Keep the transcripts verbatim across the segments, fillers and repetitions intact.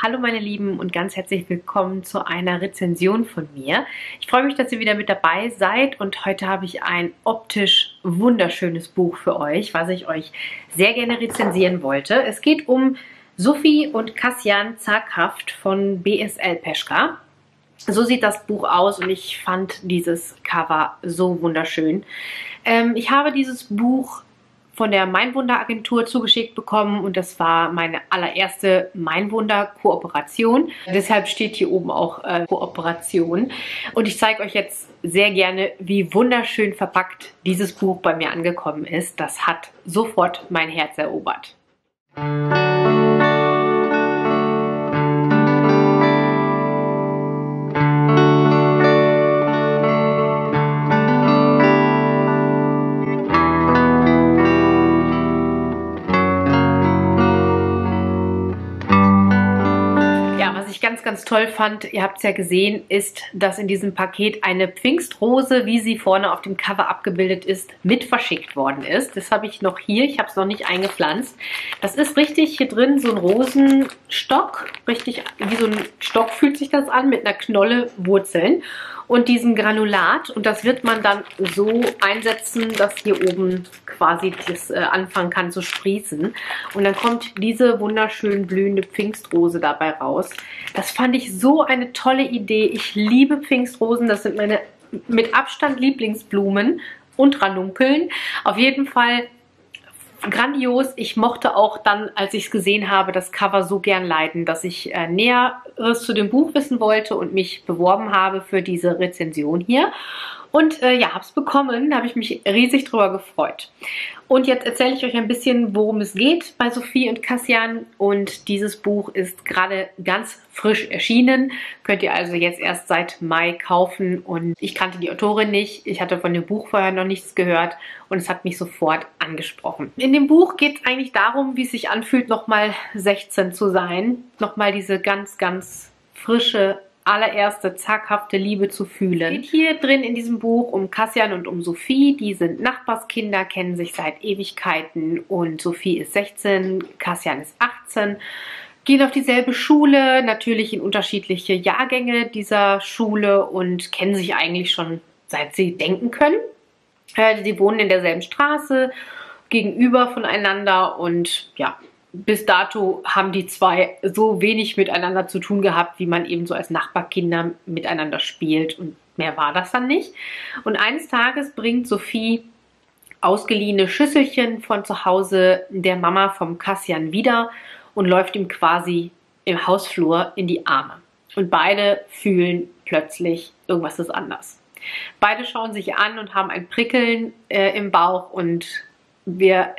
Hallo meine Lieben und ganz herzlich willkommen zu einer Rezension von mir. Ich freue mich, dass ihr wieder mit dabei seid und heute habe ich ein optisch wunderschönes Buch für euch, was ich euch sehr gerne rezensieren wollte. Es geht um Sophie und Kassian Zaghaft von B S L Peschka. So sieht das Buch aus und ich fand dieses Cover so wunderschön. Ähm, ich habe dieses Buch von der Meinwunder-Agentur zugeschickt bekommen und das war meine allererste Meinwunder-Kooperation. Deshalb steht hier oben auch äh, Kooperation. Und ich zeige euch jetzt sehr gerne, wie wunderschön verpackt dieses Buch bei mir angekommen ist. Das hat sofort mein Herz erobert. Ganz, ganz toll fand, ihr habt es ja gesehen, ist, dass in diesem Paket eine Pfingstrose, wie sie vorne auf dem Cover abgebildet ist, mit verschickt worden ist. Das habe ich noch hier, ich habe es noch nicht eingepflanzt. Das ist richtig hier drin so ein Rosenstock, richtig wie so ein Stock fühlt sich das an, mit einer Knolle Wurzeln und diesem Granulat. Und das wird man dann so einsetzen, dass hier oben quasi das äh, anfangen kann zu sprießen. Und dann kommt diese wunderschön blühende Pfingstrose dabei raus. Das fand ich so eine tolle Idee. Ich liebe Pfingstrosen. Das sind meine mit Abstand Lieblingsblumen und Ranunkeln. Auf jeden Fall grandios. Ich mochte auch dann, als ich es gesehen habe, das Cover so gern leiden, dass ich äh, Näheres zu dem Buch wissen wollte und mich beworben habe für diese Rezension hier. Und äh, ja, habe es bekommen, da habe ich mich riesig drüber gefreut. Und jetzt erzähle ich euch ein bisschen, worum es geht bei Sophie und Kassian. Und dieses Buch ist gerade ganz frisch erschienen. Könnt ihr also jetzt erst seit Mai kaufen. Und ich kannte die Autorin nicht. Ich hatte von dem Buch vorher noch nichts gehört. Und es hat mich sofort angesprochen. In dem Buch geht es eigentlich darum, wie es sich anfühlt, nochmal sechzehn zu sein. Nochmal diese ganz, ganz frische, allererste zaghafte Liebe zu fühlen. Es geht hier drin in diesem Buch um Kassian und um Sophie. Die sind Nachbarskinder, kennen sich seit Ewigkeiten und Sophie ist sechzehn, Kassian ist achtzehn. Gehen auf dieselbe Schule, natürlich in unterschiedliche Jahrgänge dieser Schule und kennen sich eigentlich schon seit sie denken können. Äh, sie wohnen in derselben Straße, gegenüber voneinander und ja, bis dato haben die zwei so wenig miteinander zu tun gehabt, wie man eben so als Nachbarkinder miteinander spielt. Und mehr war das dann nicht. Und eines Tages bringt Sophie ausgeliehene Schüsselchen von zu Hause der Mama vom Kassian wieder und läuft ihm quasi im Hausflur in die Arme. Und beide fühlen plötzlich, irgendwas ist anders. Beide schauen sich an und haben ein Prickeln äh, im Bauch und wir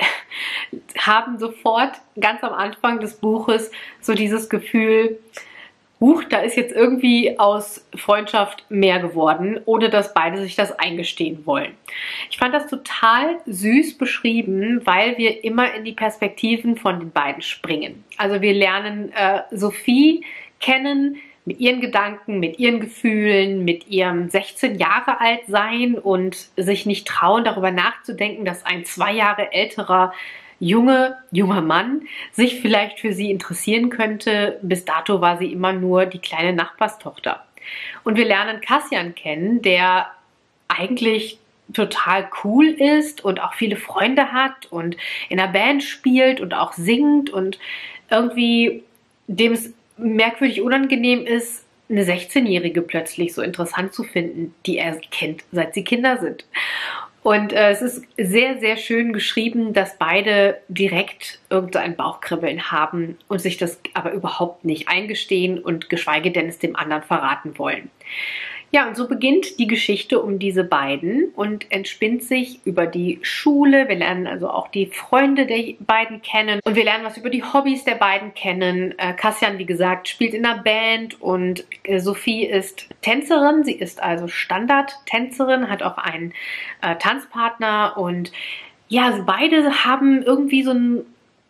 haben sofort ganz am Anfang des Buches so dieses Gefühl, huch, da ist jetzt irgendwie aus Freundschaft mehr geworden, ohne dass beide sich das eingestehen wollen. Ich fand das total süß beschrieben, weil wir immer in die Perspektiven von den beiden springen. Also wir lernen äh, Sophie kennen, mit ihren Gedanken, mit ihren Gefühlen, mit ihrem sechzehn Jahre alt sein und sich nicht trauen, darüber nachzudenken, dass ein zwei Jahre älterer Junge, junger Mann sich vielleicht für sie interessieren könnte. Bis dato war sie immer nur die kleine Nachbarstochter. Und wir lernen Kassian kennen, der eigentlich total cool ist und auch viele Freunde hat und in einer Band spielt und auch singt und irgendwie dem es merkwürdig unangenehm ist, eine sechzehnjährige plötzlich so interessant zu finden, die er kennt, seit sie Kinder sind. Und äh, es ist sehr, sehr schön geschrieben, dass beide direkt irgendein Bauchkribbeln haben und sich das aber überhaupt nicht eingestehen und geschweige denn es dem anderen verraten wollen. Ja, und so beginnt die Geschichte um diese beiden und entspinnt sich über die Schule. Wir lernen also auch die Freunde der beiden kennen und wir lernen was über die Hobbys der beiden kennen. Äh, Kassian, wie gesagt, spielt in einer Band und äh, Sophie ist Tänzerin. Sie ist also Standardtänzerin, hat auch einen äh, Tanzpartner und ja, also beide haben irgendwie so ein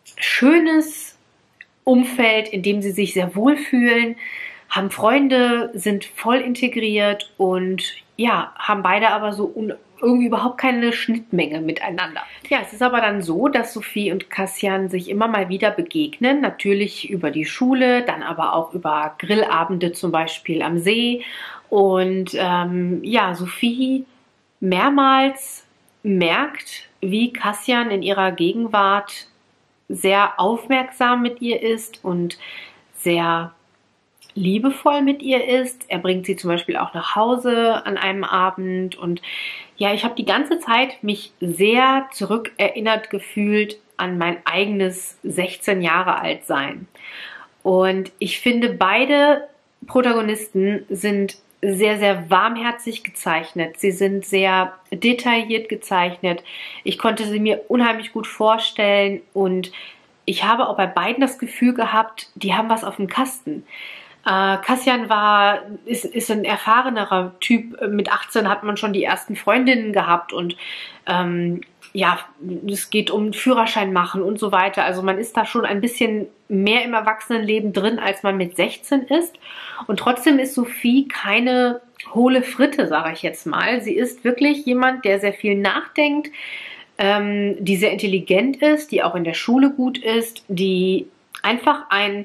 schönes Umfeld, in dem sie sich sehr wohlfühlen, haben Freunde, sind voll integriert und ja, haben beide aber so irgendwie überhaupt keine Schnittmenge miteinander. Ja, es ist aber dann so, dass Sophie und Kassian sich immer mal wieder begegnen, natürlich über die Schule, dann aber auch über Grillabende zum Beispiel am See. Und ähm, ja, Sophie mehrmals merkt, wie Kassian in ihrer Gegenwart sehr aufmerksam mit ihr ist und sehr liebevoll mit ihr ist. Er bringt sie zum Beispiel auch nach Hause an einem Abend und ja, ich habe die ganze Zeit mich sehr zurückerinnert gefühlt an mein eigenes sechzehn Jahre alt sein. Und ich finde, beide Protagonisten sind sehr, sehr warmherzig gezeichnet. Sie sind sehr detailliert gezeichnet. Ich konnte sie mir unheimlich gut vorstellen und ich habe auch bei beiden das Gefühl gehabt, die haben was auf dem Kasten. Äh, Kassian war, ist, ist ein erfahrenerer Typ. Mit achtzehn hat man schon die ersten Freundinnen gehabt und ähm, ja, es geht um Führerschein machen und so weiter. Also man ist da schon ein bisschen mehr im Erwachsenenleben drin, als man mit sechzehn ist. Und trotzdem ist Sophie keine hohle Fritte, sage ich jetzt mal. Sie ist wirklich jemand, der sehr viel nachdenkt, ähm, die sehr intelligent ist, die auch in der Schule gut ist, die einfach ein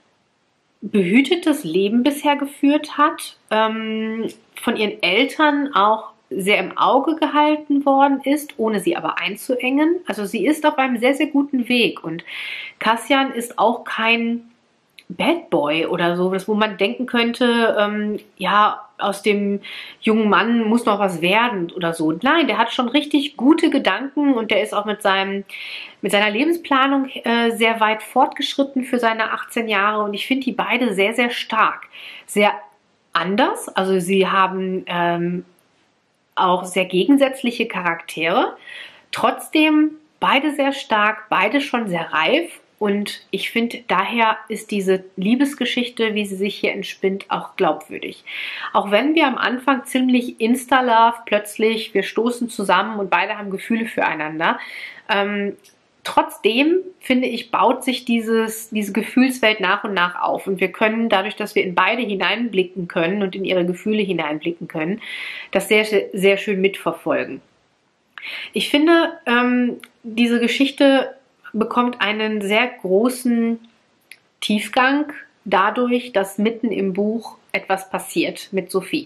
behütetes Leben bisher geführt hat, ähm, von ihren Eltern auch sehr im Auge gehalten worden ist, ohne sie aber einzuengen. Also sie ist auf einem sehr, sehr guten Weg und Kassian ist auch kein Bad Boy oder so, wo man denken könnte, ähm, ja, aus dem jungen Mann muss noch was werden oder so. Nein, der hat schon richtig gute Gedanken und der ist auch mit seinem, mit seiner Lebensplanung äh, sehr weit fortgeschritten für seine achtzehn Jahre und ich finde die beide sehr, sehr stark. Sehr anders, also sie haben ähm, auch sehr gegensätzliche Charaktere, trotzdem beide sehr stark, beide schon sehr reif. Und ich finde, daher ist diese Liebesgeschichte, wie sie sich hier entspinnt, auch glaubwürdig. Auch wenn wir am Anfang ziemlich Insta-Love plötzlich, wir stoßen zusammen und beide haben Gefühle füreinander. Ähm, trotzdem, finde ich, baut sich dieses, diese Gefühlswelt nach und nach auf. Und wir können dadurch, dass wir in beide hineinblicken können und in ihre Gefühle hineinblicken können, das sehr, sehr schön mitverfolgen. Ich finde, ähm, diese Geschichte bekommt einen sehr großen Tiefgang dadurch, dass mitten im Buch etwas passiert mit Sophie.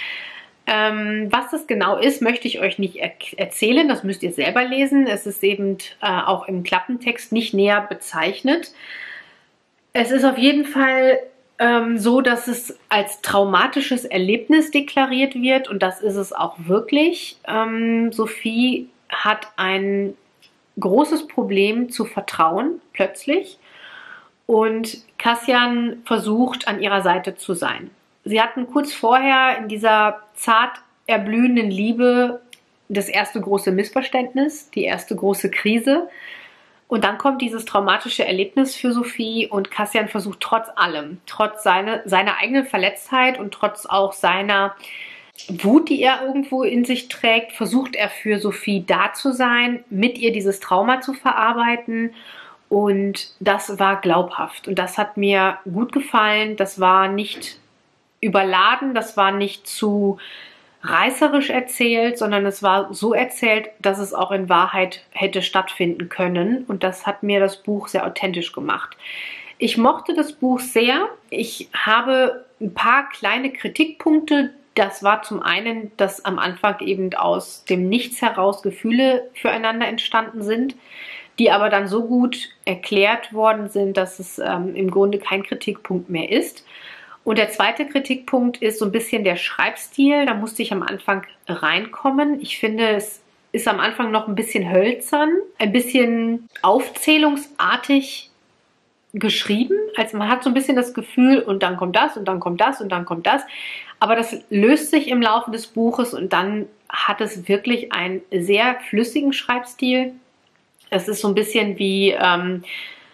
Ähm, was das genau ist, möchte ich euch nicht er erzählen, das müsst ihr selber lesen. Es ist eben äh, auch im Klappentext nicht näher bezeichnet. Es ist auf jeden Fall ähm, so, dass es als traumatisches Erlebnis deklariert wird und das ist es auch wirklich. Ähm, Sophie hat ein großes Problem zu vertrauen, plötzlich. Und Kassian versucht, an ihrer Seite zu sein. Sie hatten kurz vorher in dieser zart erblühenden Liebe das erste große Missverständnis, die erste große Krise. Und dann kommt dieses traumatische Erlebnis für Sophie und Kassian versucht trotz allem, trotz seine, seiner eigenen Verletztheit und trotz auch seiner Wut, die er irgendwo in sich trägt, versucht er für Sophie da zu sein, mit ihr dieses Trauma zu verarbeiten und das war glaubhaft und das hat mir gut gefallen, das war nicht überladen, das war nicht zu reißerisch erzählt, sondern es war so erzählt, dass es auch in Wahrheit hätte stattfinden können und das hat mir das Buch sehr authentisch gemacht. Ich mochte das Buch sehr, ich habe ein paar kleine Kritikpunkte. Das war zum einen, dass am Anfang eben aus dem Nichts heraus Gefühle füreinander entstanden sind, die aber dann so gut erklärt worden sind, dass es ähm, im Grunde kein Kritikpunkt mehr ist. Und der zweite Kritikpunkt ist so ein bisschen der Schreibstil. Da musste ich am Anfang reinkommen. Ich finde, es ist am Anfang noch ein bisschen hölzern, ein bisschen aufzählungsartig geschrieben. Also man hat so ein bisschen das Gefühl, und dann kommt das und dann kommt das und dann kommt das. Aber das löst sich im Laufe des Buches und dann hat es wirklich einen sehr flüssigen Schreibstil. Es ist so ein bisschen wie ähm,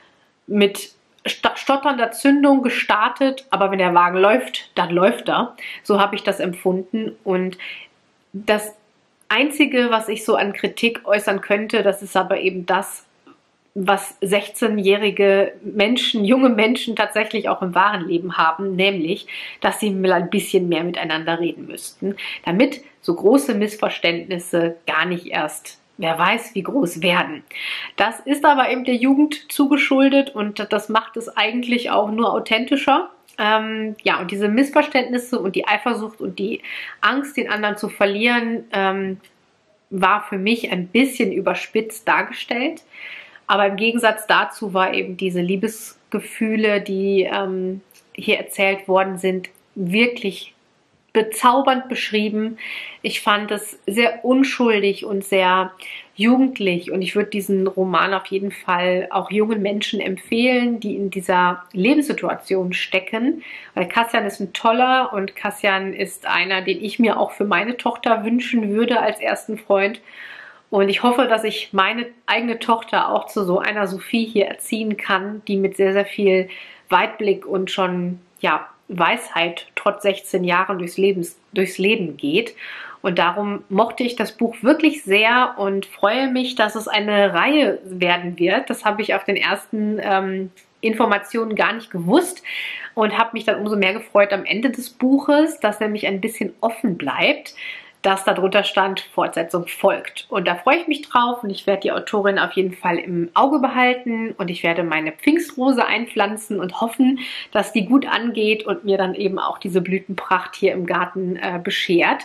mit stotternder Zündung gestartet, aber wenn der Wagen läuft, dann läuft er. So habe ich das empfunden. Und das Einzige, was ich so an Kritik äußern könnte, das ist aber eben das, was sechzehnjährige Menschen, junge Menschen tatsächlich auch im wahren Leben haben, nämlich, dass sie mal ein bisschen mehr miteinander reden müssten, damit so große Missverständnisse gar nicht erst, wer weiß, wie groß werden. Das ist aber eben der Jugend zugeschuldet und das macht es eigentlich auch nur authentischer. Ähm, ja, und diese Missverständnisse und die Eifersucht und die Angst, den anderen zu verlieren, ähm, war für mich ein bisschen überspitzt dargestellt. Aber im Gegensatz dazu war eben diese Liebesgefühle, die ähm, hier erzählt worden sind, wirklich bezaubernd beschrieben. Ich fand es sehr unschuldig und sehr jugendlich und ich würde diesen Roman auf jeden Fall auch jungen Menschen empfehlen, die in dieser Lebenssituation stecken, weil Kassian ist ein toller und Kassian ist einer, den ich mir auch für meine Tochter wünschen würde als ersten Freund. Und ich hoffe, dass ich meine eigene Tochter auch zu so einer Sophie hier erziehen kann, die mit sehr, sehr viel Weitblick und schon, ja, Weisheit trotz sechzehn Jahren durchs, Lebens, durchs Leben geht. Und darum mochte ich das Buch wirklich sehr und freue mich, dass es eine Reihe werden wird. Das habe ich auf den ersten ähm, Informationen gar nicht gewusst und habe mich dann umso mehr gefreut am Ende des Buches, dass nämlich ein bisschen offen bleibt, dass darunter stand, Fortsetzung folgt. Und da freue ich mich drauf und ich werde die Autorin auf jeden Fall im Auge behalten und ich werde meine Pfingstrose einpflanzen und hoffen, dass die gut angeht und mir dann eben auch diese Blütenpracht hier im Garten äh, beschert.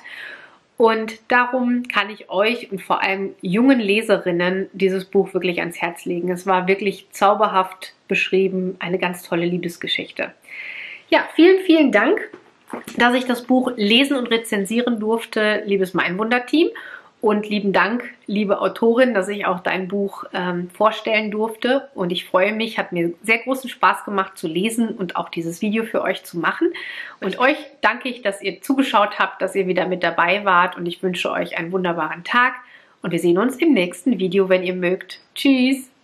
Und darum kann ich euch und vor allem jungen Leserinnen dieses Buch wirklich ans Herz legen. Es war wirklich zauberhaft beschrieben, eine ganz tolle Liebesgeschichte. Ja, vielen, vielen Dank, dass ich das Buch lesen und rezensieren durfte, liebes Mein-Wunder-Team. Und lieben Dank, liebe Autorin, dass ich auch dein Buch ähm, vorstellen durfte. Und ich freue mich, hat mir sehr großen Spaß gemacht zu lesen und auch dieses Video für euch zu machen. Und euch danke ich, dass ihr zugeschaut habt, dass ihr wieder mit dabei wart. Und ich wünsche euch einen wunderbaren Tag. Und wir sehen uns im nächsten Video, wenn ihr mögt. Tschüss!